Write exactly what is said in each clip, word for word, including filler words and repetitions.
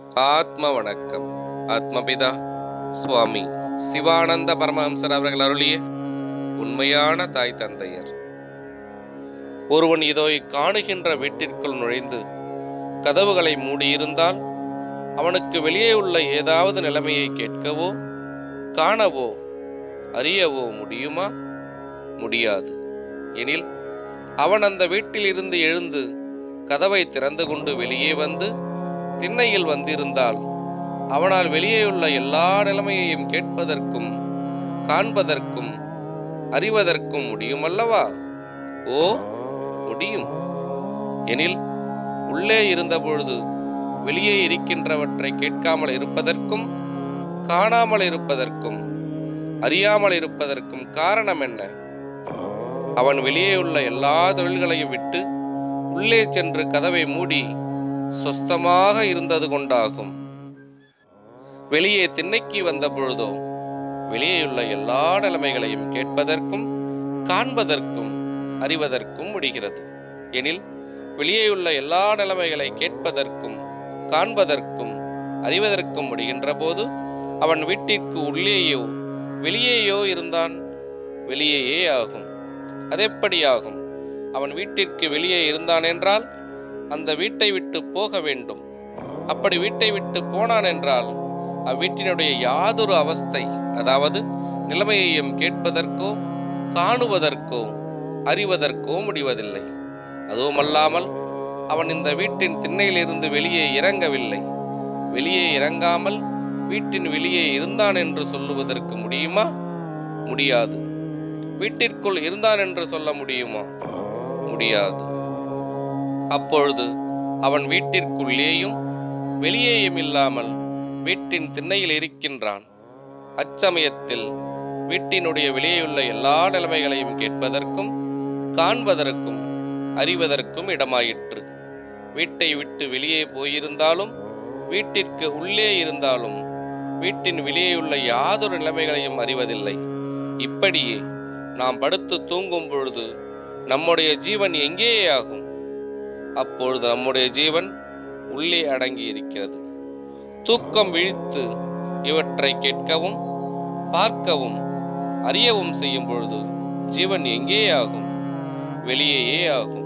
ஆத்ம வணக்கம். ஆத்மபிதா சுவாமி சிவானந்த பரமஹம்சர் அவர்கள் அருளிய உண்மையான தாய் தந்தையர். ஒருவன் இதோ காணுகின்ற வீட்டிற்குள் நுழைந்து கதவுகளை மூடியிருந்தால் அவனுக்கு வெளியே உள்ள ஏதாவது நிலைமையை கேட்கவோ காணவோ அறியவோ முடியுமா? முடியாது. எனில் அவன் அந்த வீட்டில் இருந்து எழுந்து கதவை திறந்து கொண்டு வெளியே வந்து திண்ணையில் வந்திருந்தால் அவனால் வெளியேயுள்ள எல்லா நிலைமையையும் கேட்பதற்கும் காண்பதற்கும் அறிவதற்கும் முடியுமல்லவா? ஓ, முடியும். எனில் உள்ளே இருந்தபொழுது வெளியே இருக்கின்றவற்றை கேட்காமல் இருப்பதற்கும் காணாமல் இருப்பதற்கும் அறியாமல் இருப்பதற்கும் காரணம் என்ன? அவன் வெளியே உள்ள எல்லா தொழில்களையும் விட்டு உள்ளே சென்று கதவை மூடி சொஸ்தமாக இருந்தது கொண்டாகும். வெளியே திண்ணைக்கு வந்த பொழுதோ வெளியேயுள்ள எல்லா நிலைமைகளையும் கேட்பதற்கும் காண்பதற்கும் அறிவதற்கும் முடிகிறது. எனில் வெளியேயுள்ள எல்லா நிலைமைகளை கேட்பதற்கும் காண்பதற்கும் அறிவதற்கும் முடிகின்ற போது அவன் வீட்டிற்கு உள்ளேயோ வெளியேயோ இருந்தான். வெளியேயே ஆகும். அதெப்படியாகும்? அவன் வீட்டிற்கு வெளியே இருந்தான் என்றால் அந்த வீட்டை விட்டு போக வேண்டும். அப்படி வீட்டை விட்டு போனான் என்றால் அவ்வீட்டினுடைய யாதொரு அவஸ்தை, அதாவது நிலைமையையும் கேட்பதற்கோ காணுவதற்கோ அறிவதற்கோ முடிவதில்லை. அதுவுமல்லாமல் அவன் இந்த வீட்டின் திண்ணையிலிருந்து வெளியே இறங்கவில்லை. வெளியே இறங்காமல் வீட்டின் வெளியே இருந்தான் என்று சொல்லுவதற்கு முடியுமா? முடியாது. வீட்டிற்குள் இருந்தான் என்று சொல்ல முடியுமா? முடியாது. அப்பொழுது அவன் வீட்டிற்குள்ளேயும் வெளியேயும் இல்லாமல் வீட்டின் திண்ணையில் இருக்கின்றான். அச்சமயத்தில் வீட்டினுடைய வெளியேயுள்ள எல்லா நிலைமைகளையும் கேட்பதற்கும் காண்பதற்கும் அறிவதற்கும் இடமாயிற்று. வீட்டை விட்டு வெளியே போயிருந்தாலும் வீட்டிற்கு உள்ளே இருந்தாலும் வீட்டின் வெளியேயுள்ள யாதொரு நிலைமைகளையும் அறிவதில்லை. இப்படியே நாம் படுத்து தூங்கும் பொழுது நம்முடைய ஜீவன் எங்கேயே ஆகும்? அப்பொழுது நம்முடைய ஜீவன் உள்ளே அடங்கி இருக்கிறது. தூக்கம் விழித்து இவற்றை கேட்கவும் பார்க்கவும் அறியவும் செய்யும் பொழுது ஜீவன் எங்கே ஆகும்? வெளியேயே ஆகும்.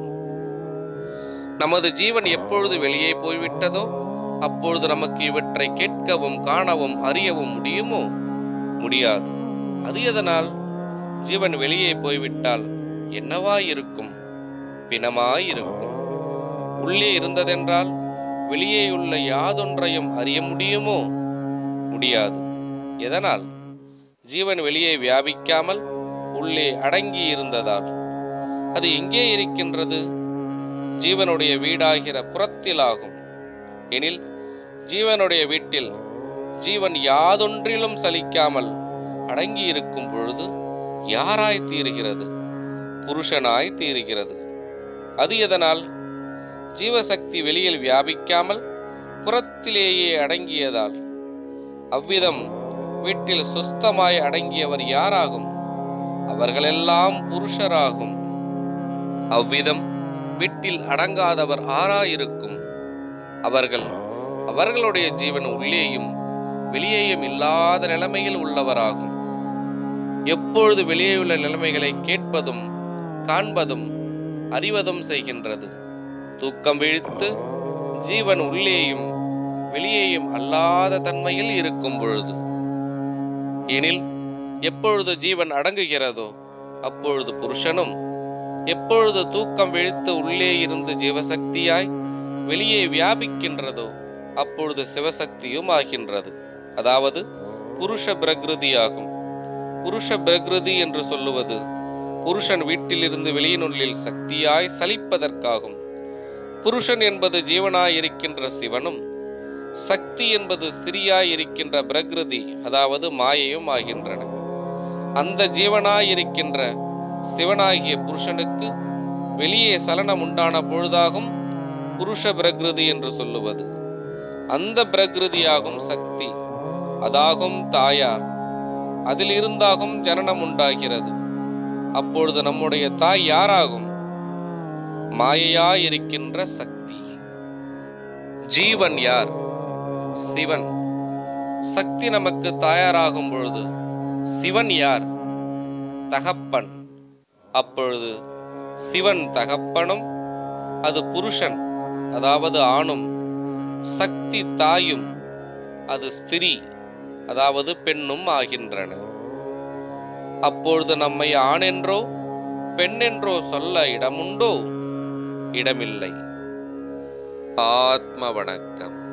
நமது ஜீவன் எப்பொழுது வெளியே போய்விட்டதோ அப்பொழுது நமக்கு இவற்றை கேட்கவும் காணவும் அறியவும் முடியுமோ? முடியாது. அது எதனால்? ஜீவன் வெளியே போய்விட்டால் என்னவாயிருக்கும்? பிணமாயிருக்கும். உள்ளே இருந்ததென்றால் வெளியேயுள்ள யாதொன்றையும் அறிய முடியுமோ? முடியாது. எதனால்? ஜீவன் வெளியே வியாபிக்காமல் உள்ளே அடங்கி இருந்ததால். அது எங்கே இருக்கின்றது? ஜீவனுடைய வீடாகிற புறத்திலாகும். எனில் ஜீவனுடைய வீட்டில் ஜீவன் யாதொன்றிலும் சலிக்காமல் அடங்கி இருக்கும் பொழுது யாராய் தீருகிறது? புருஷனாய் தீருகிறது. அது எதனால்? ஜீவசக்தி வெளியில் வியாபிக்காமல் புறத்திலேயே அடங்கியதால். அவ்விதம் வீட்டில் சுஸ்தமாய் அடங்கியவர் யாராகும்? அவர்களெல்லாம் புருஷராகும். அவ்விதம் வீட்டில் அடங்காதவர் ஆராயிருக்கும்? அவர்கள் அவர்களுடைய ஜீவன் உள்ளேயும் வெளியேயும் இல்லாத நிலைமையில் உள்ளவராகும். எப்பொழுது வெளியேயுள்ள நிலைமைகளை கேட்பதும் காண்பதும் அறிவதும் செய்கின்றது? தூக்கம் விழித்து ஜீவன் உள்ளேயும் வெளியேயும் அல்லாத தன்மையில் இருக்கும் பொழுது. எனில் எப்பொழுது ஜீவன் அடங்குகிறதோ அப்பொழுது புருஷனும், எப்பொழுது தூக்கம் விழித்து உள்ளே இருந்து ஜீவசக்தியாய் வெளியே வியாபிக்கின்றதோ அப்பொழுது சிவசக்தியும் ஆகின்றது. அதாவது புருஷ பிரகிருதியாகும். புருஷ பிரகிருதி என்று சொல்லுவது புருஷன் வீட்டிலிருந்து வெளியினுள்ளில் சக்தியாய் சலிப்பதற்காகும். புருஷன் என்பது ஜீவனாயிருக்கின்ற சிவனும் சக்தி என்பது ஸ்திரியாயிருக்கின்ற பிரகிருதி, அதாவது மாயையும் ஆகின்றன. அந்த ஜீவனாயிருக்கின்ற சிவனாகிய புருஷனுக்கு வெளியே சலனம் உண்டான பொழுதாகும் புருஷ பிரகிருதி என்று சொல்லுவது. அந்த பிரகிருதியாகும் சக்தி, அதாகும் தாயார். அதில் இருந்தாகும் ஜனனம் உண்டாகிறது. அப்பொழுது நம்முடைய தாய் யாராகும்? மாயையாயிருக்கின்ற சக்தி. ஜீவன் யார்? சிவன். சக்தி நமக்கு தாயாராகும் பொழுது சிவன் யார்? தகப்பன். அப்பொழுது சிவன் தகப்பனும், அது புருஷன் அதாவது ஆணும், சக்தி தாயும், அது ஸ்திரீ அதாவது பெண்ணும் ஆகின்றன. அப்பொழுது நம்மை ஆண் என்றோ பெண் என்றோ சொல்ல இடமுண்டோ? இடமில்லை. ஆத்ம வணக்கம்.